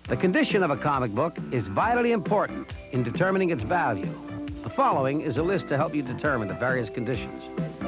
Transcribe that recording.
The condition of a comic book is vitally important in determining its value. The following is a list to help you determine the various conditions.